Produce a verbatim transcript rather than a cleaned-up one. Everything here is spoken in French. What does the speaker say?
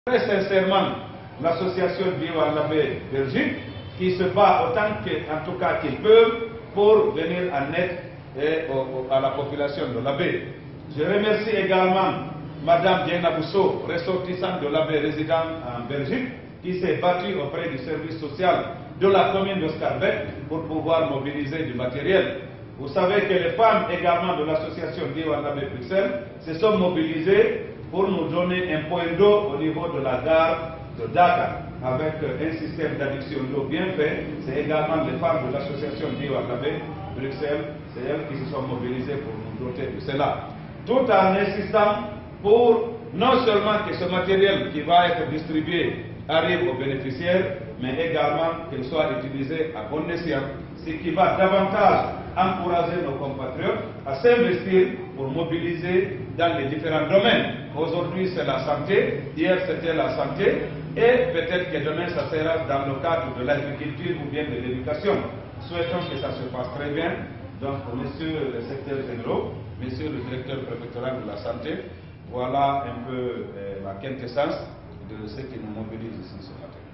Très sincèrement, l'association Biwandabé Belgique qui se bat autant qu'en tout cas qu'ils peuvent pour venir en aide et au, au, à la population de la baie. Je remercie également Madame Diana Bousso, ressortissante de la baie résidant en Belgique, qui s'est battue auprès du service social de la commune de Scarbeck pour pouvoir mobiliser du matériel. Vous savez que les femmes également de l'association Biwandabé Bruxelles se sont mobilisées pour nous donner un point d'eau au niveau de la gare de Dakar, avec un système d'adduction d'eau bien fait. C'est également les femmes de l'association Biwandabé Bruxelles, c'est elles qui se sont mobilisées pour nous doter de cela. Tout en insistant pour non seulement que ce matériel qui va être distribué arrive aux bénéficiaires, mais également qu'il soit utilisé à bon escient, ce qui va davantage encourager nos compatriotes à s'investir pour mobiliser dans les différents domaines. Aujourd'hui, c'est la santé, hier, c'était la santé, et peut-être que demain, ça sera dans le cadre de l'agriculture ou bien de l'éducation. Souhaitons que ça se passe très bien. Donc, messieurs les secrétaires généraux, messieurs le directeur préfectoral de la santé, voilà un peu euh, la quintessence de ce qui nous mobilise ici ce matin.